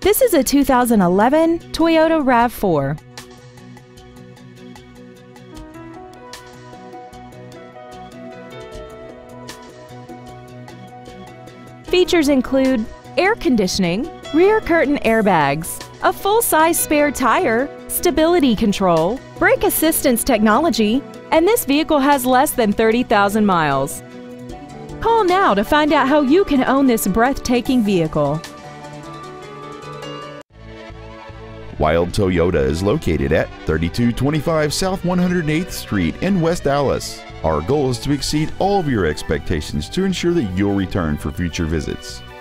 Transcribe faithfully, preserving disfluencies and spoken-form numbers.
This is a two thousand eleven Toyota RAV four. Features include air conditioning, rear curtain airbags, a full-size spare tire, stability control, brake assistance technology, and this vehicle has less than thirty thousand miles. Call now to find out how you can own this breathtaking vehicle. Wild Toyota is located at thirty-two twenty-five South one hundred eighth Street in West Dallas. Our goal is to exceed all of your expectations to ensure that you'll return for future visits.